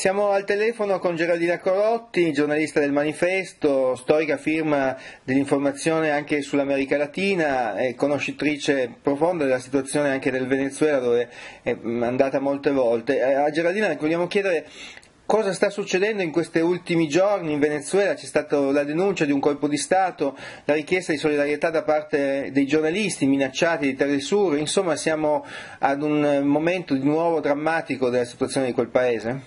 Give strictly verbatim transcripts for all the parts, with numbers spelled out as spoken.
Siamo al telefono con Geraldina Corotti, giornalista del Manifesto, storica firma dell'informazione anche sull'America Latina e conoscitrice profonda della situazione anche del Venezuela, dove è andata molte volte. A Geraldina vogliamo chiedere cosa sta succedendo in questi ultimi giorni in Venezuela. C'è stata la denuncia di un colpo di Stato, la richiesta di solidarietà da parte dei giornalisti minacciati di Telesur, insomma siamo ad un momento di nuovo drammatico della situazione di quel paese?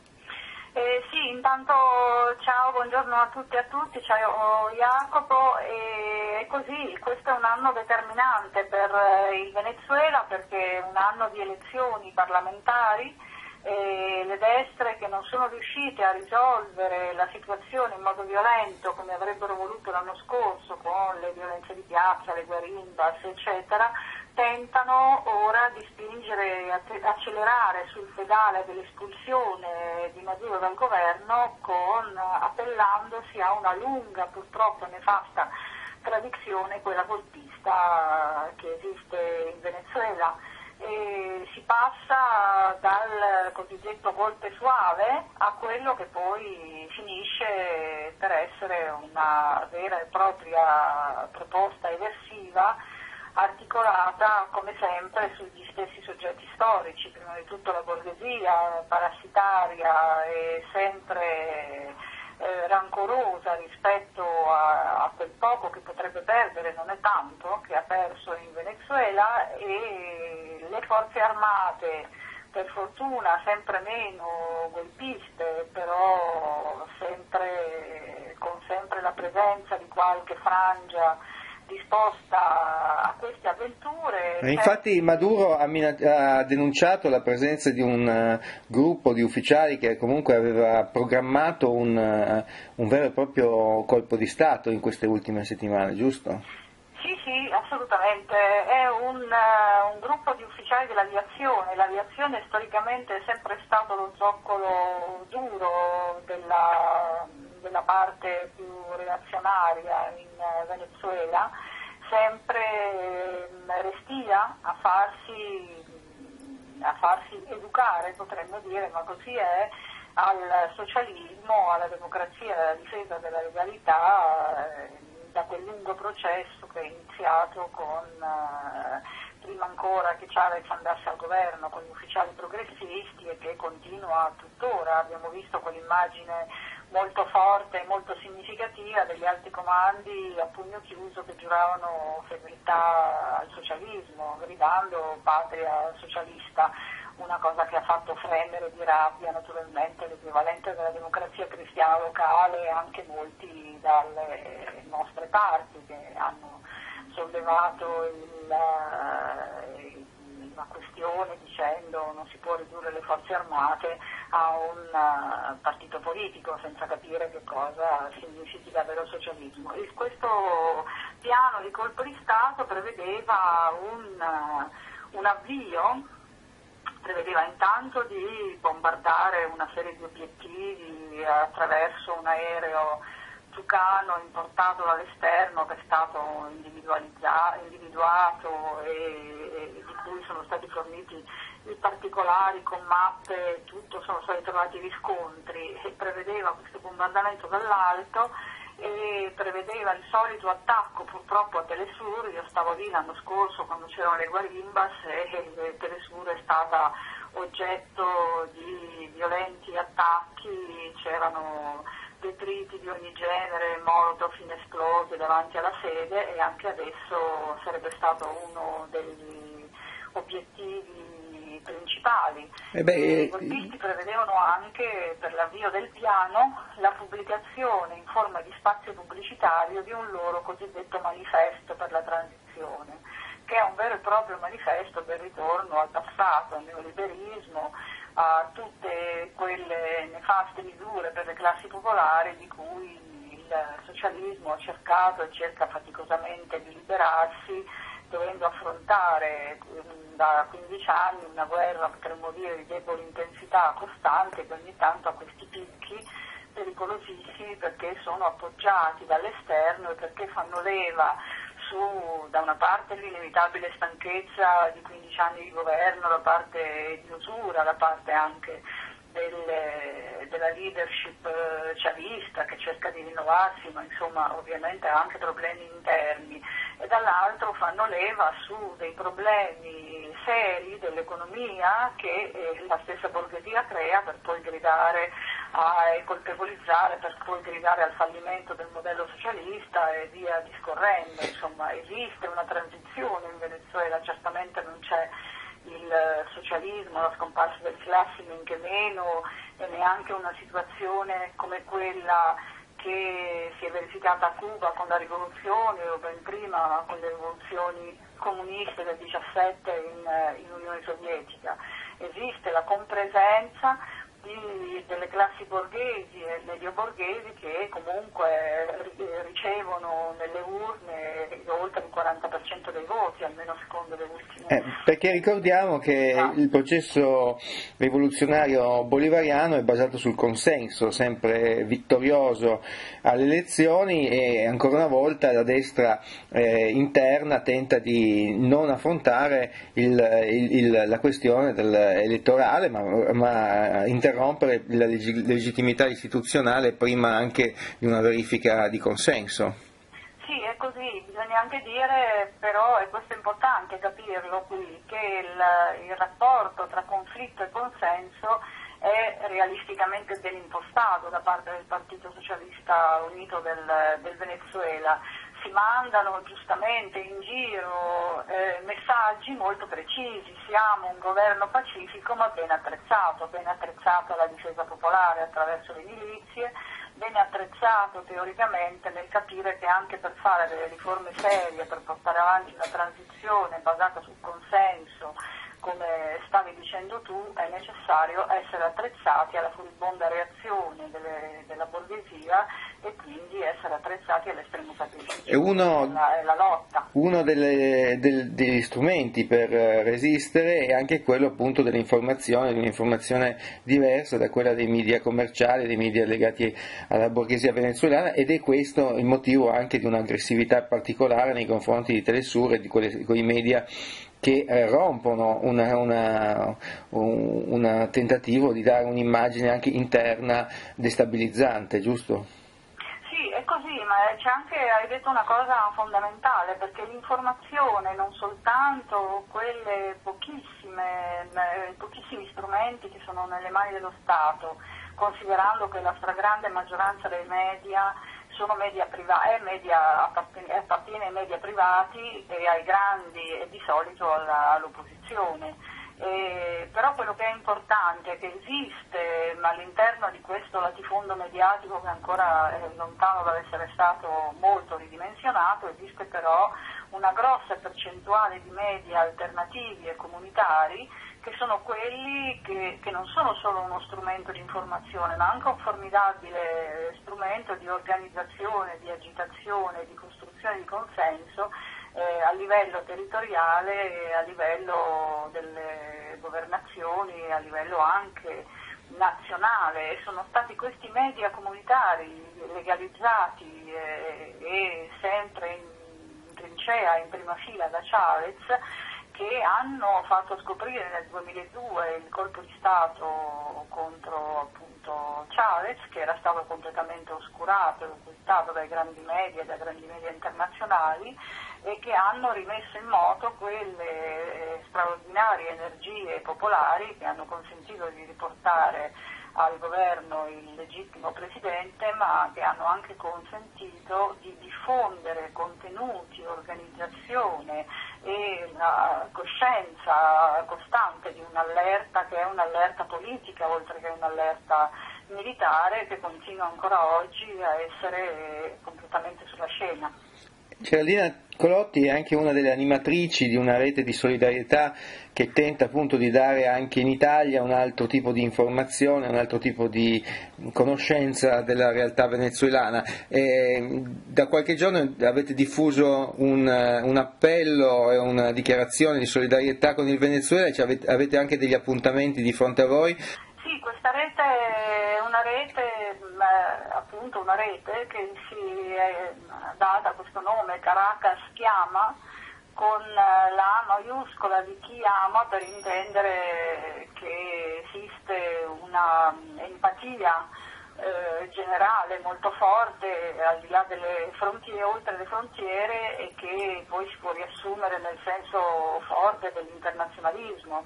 Eh, sì, intanto ciao, buongiorno a tutti e a tutti, ciao Jacopo, e così questo è un anno determinante per il Venezuela perché è un anno di elezioni parlamentari e le destre che non sono riuscite a risolvere la situazione in modo violento come avrebbero voluto l'anno scorso con le violenze di piazza, le guerimbas eccetera, tentano ora di spingere, accelerare sul pedale dell'espulsione di Maduro dal governo con, appellandosi a una lunga, purtroppo nefasta tradizione, quella golpista che esiste in Venezuela. E si passa dal cosiddetto golpe suave a quello che poi finisce per essere una vera e propria proposta eversiva articolata come sempre sugli stessi soggetti storici, prima di tutto la borghesia parassitaria e sempre eh, rancorosa rispetto a, a quel poco che potrebbe perdere, non è tanto, che ha perso in Venezuela, e le forze armate, per fortuna sempre meno golpiste, però sempre, con sempre la presenza di qualche frangia disposta a queste avventure. E infatti Maduro ha, min- ha denunciato la presenza di un uh, gruppo di ufficiali che comunque aveva programmato un, uh, un vero e proprio colpo di Stato in queste ultime settimane, giusto? Sì, sì, assolutamente. È un, uh, un gruppo di ufficiali dell'aviazione. L'aviazione storicamente è sempre stato lo zoccolo duro della, della parte più reazionaria in Venezuela, sempre restia a farsi, a farsi educare, potremmo dire, ma così è, al socialismo, alla democrazia, alla difesa della legalità, eh, da quel lungo processo che è iniziato con, eh, prima ancora che Chavez andasse al governo, con gli ufficiali progressisti e che continua tuttora. Abbiamo visto quell'immagine molto forte e molto significativa degli alti comandi a pugno chiuso che giuravano fedeltà al socialismo, gridando patria socialista, una cosa che ha fatto fremere di rabbia naturalmente l'equivalente della democrazia cristiana locale, anche molti dalle nostre parti che hanno sollevato il, la questione dicendo non si può ridurre le forze armate a un partito politico senza capire che cosa significhi davvero socialismo. E questo piano di colpo di Stato prevedeva un, un avvio, prevedeva intanto di bombardare una serie di obiettivi attraverso un aereo Tucano importato dall'esterno che è stato individuato e, e di cui sono stati forniti i particolari con mappe, tutto, sono stati trovati riscontri, e prevedeva questo bombardamento dall'alto e prevedeva il solito attacco purtroppo a Telesur. Io stavo lì l'anno scorso quando c'erano le guarimbas e Telesur è stata oggetto di violenti attacchi, c'erano detriti di ogni genere, molotov inesplosi davanti alla sede, e anche adesso sarebbe stato uno degli obiettivi principali. Eh beh, I golpisti prevedevano anche, per l'avvio del piano, la pubblicazione in forma di spazio pubblicitario di un loro cosiddetto manifesto per la transizione, che è un vero e proprio manifesto del ritorno al passato, al neoliberismo, a tutte quelle nefaste misure per le classi popolari di cui il socialismo ha cercato e cerca faticosamente di liberarsi, dovendo affrontare da quindici anni una guerra, potremmo dire, di debole intensità costante, che ogni tanto ha questi picchi pericolosissimi perché sono appoggiati dall'esterno e perché fanno leva su, da una parte, l'inevitabile stanchezza di quindici anni di governo, da parte di usura, da parte anche delle, della leadership chavista che cerca di rinnovarsi, ma insomma ovviamente ha anche problemi interni, e dall'altro fanno leva su dei problemi seri dell'economia che eh, la stessa borghesia crea per poi gridare a, e colpevolizzare, per poi gridare al fallimento del modello socialista e via discorrendo. Insomma, esiste una transizione in Venezuela, certamente non c'è il socialismo, la scomparsa del classi, men che meno, e neanche una situazione come quella che si è verificata a Cuba con la rivoluzione o ben prima con le rivoluzioni comuniste del diciassette in, in Unione Sovietica. Esiste la compresenza di, delle classi borghesi e medio-borghesi che comunque ricevono nelle urne oltre il quaranta per cento dei voti, almeno secondo le ultime. Eh, perché ricordiamo che ah. il processo rivoluzionario bolivariano è basato sul consenso, sempre vittorioso alle elezioni, e ancora una volta la destra eh, interna tenta di non affrontare il, il, il, la questione del, elettorale, ma, ma interrompere la leg- legittimità istituzionale prima anche di una verifica di consenso. Sì, è così, bisogna anche dire però, e questo è importante capirlo qui, che il, il rapporto tra conflitto e consenso è realisticamente ben impostato da parte del Partito Socialista Unito del, del Venezuela. Si mandano giustamente in giro eh, messaggi molto precisi: siamo un governo pacifico ma ben attrezzato, ben attrezzato alla difesa popolare attraverso le milizie, ben attrezzato teoricamente nel capire che anche per fare delle riforme serie, per portare avanti una transizione basata sul consenso, come stavi dicendo tu, è necessario essere attrezzati alla furibonda reazione delle, della borghesia e quindi essere attrezzati all'estremo sacrificio. È uno, la, la lotta. Uno delle, del, degli strumenti per resistere è anche quello appunto dell'informazione, di un'informazione diversa da quella dei media commerciali, dei media legati alla borghesia venezuelana, ed è questo il motivo anche di un'aggressività particolare nei confronti di Telesur e di quelle, quei media che eh, rompono una, una, un una tentativo di dare un'immagine anche interna destabilizzante, giusto? Sì, è così, ma c'è anche, hai detto una cosa fondamentale, perché l'informazione, non soltanto quelle pochissime, pochissimi strumenti che sono nelle mani dello Stato, considerando che la stragrande maggioranza dei media sono media privati, è media, appartiene, appartiene ai media privati e ai grandi e di solito alla, all'opposizione. Eh, però quello che è importante è che esiste all'interno di questo latifondo mediatico, che ancora è lontano dall'essere stato molto ridimensionato, esiste però una grossa percentuale di media alternativi e comunitari, che sono quelli che, che non sono solo uno strumento di informazione, ma anche un formidabile strumento di organizzazione, di agitazione, di costruzione di consenso eh, a livello territoriale e a livello delle governazioni, a livello anche nazionale. E sono stati questi media comunitari legalizzati eh, e sempre in trincea, in prima fila da Chavez, che hanno fatto scoprire nel duemiladue il colpo di Stato contro appunto Chavez, che era stato completamente oscurato e occultato dai grandi media, dai grandi media internazionali, e che hanno rimesso in moto quelle straordinarie energie popolari che hanno consentito di riportare al governo il legittimo presidente, ma che hanno anche consentito di diffondere contenuti, organizzazione e una coscienza costante di un'allerta che è un'allerta politica oltre che un'allerta militare, che continua ancora oggi a essere completamente sulla scena. Geraldina Colotti è anche una delle animatrici di una rete di solidarietà che tenta appunto di dare anche in Italia un altro tipo di informazione, un altro tipo di conoscenza della realtà venezuelana. E da qualche giorno avete diffuso un, un appello e una dichiarazione di solidarietà con il Venezuela, cioè avete, avete anche degli appuntamenti di fronte a voi? Sì, questa rete è una rete, eh, appunto una rete che si è data questo nome, Caracas Chiama, con la A maiuscola di chi ama, per intendere che esiste una empatia eh, generale molto forte al di là delle frontiere, oltre le frontiere, e che poi si può riassumere nel senso forte dell'internazionalismo,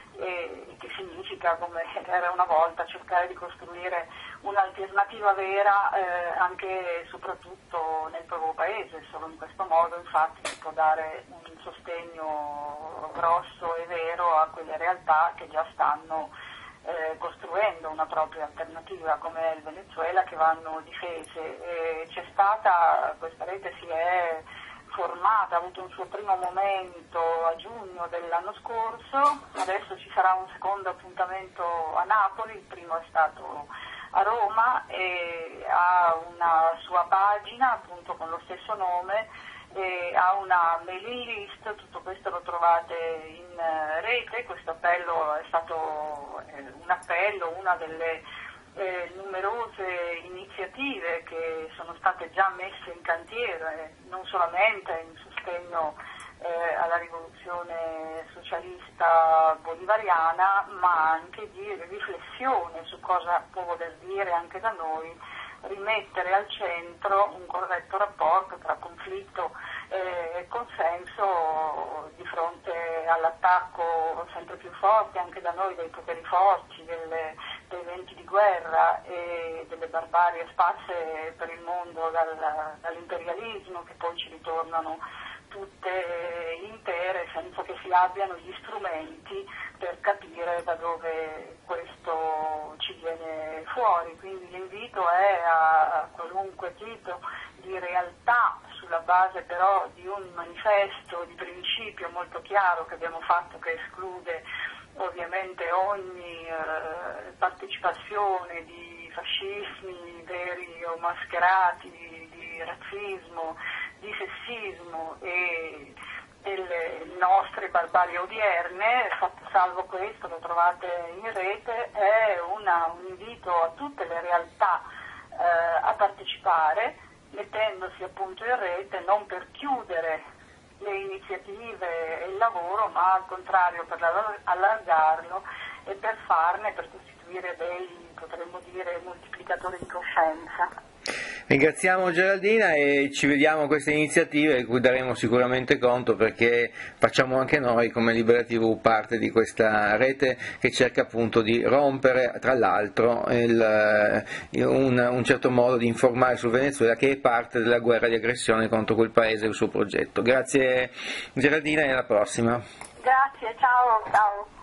e che significa, come era una volta, cercare di costruire un'alternativa vera eh, anche e soprattutto nel proprio paese. Solo in questo modo infatti si può dare un sostegno grosso e vero a quelle realtà che già stanno eh, costruendo una propria alternativa, come il Venezuela, che vanno difese. E c'è stata, questa rete si è formata, ha avuto un suo primo momento a giugno dell'anno scorso, adesso ci sarà un secondo appuntamento a Napoli, il primo è stato a Roma, e ha una sua pagina appunto con lo stesso nome, e ha una mailing list. Tutto questo lo trovate in rete. Questo appello è stato un appello, una delle Eh, numerose iniziative che sono state già messe in cantiere, non solamente in sostegno eh, alla rivoluzione socialista bolivariana, ma anche di riflessione su cosa può voler dire anche da noi rimettere al centro un corretto rapporto tra conflitto e consenso di fronte all'attacco sempre più forte anche da noi dei poteri forti, delle, dei venti di guerra e delle barbarie sparse per il mondo dal, dall'imperialismo, che poi ci ritornano tutte intere senza che si abbiano gli strumenti per capire da dove questo ci viene fuori. Quindi l'invito è a qualunque tipo di realtà, sulla base però di un manifesto di principio molto chiaro che abbiamo fatto, che esclude ovviamente ogni eh, partecipazione di fascismi veri o mascherati, di razzismo, di sessismo e delle nostre barbarie odierne. Fatto salvo questo, lo trovate in rete, è una, un invito a tutte le realtà eh, a partecipare, mettendosi appunto in rete, non per chiudere le iniziative e il lavoro, ma al contrario per allargarlo e per farne, per costituire dei, potremmo dire, moltiplicatori di coscienza. Ringraziamo Geraldina e ci vediamo a queste iniziative di cui daremo sicuramente conto, perché facciamo anche noi come Libera tivù parte di questa rete che cerca appunto di rompere, tra l'altro, il, un, un certo modo di informare sul Venezuela, che è parte della guerra di aggressione contro quel paese e il suo progetto. Grazie Geraldina e alla prossima. Grazie, ciao, ciao.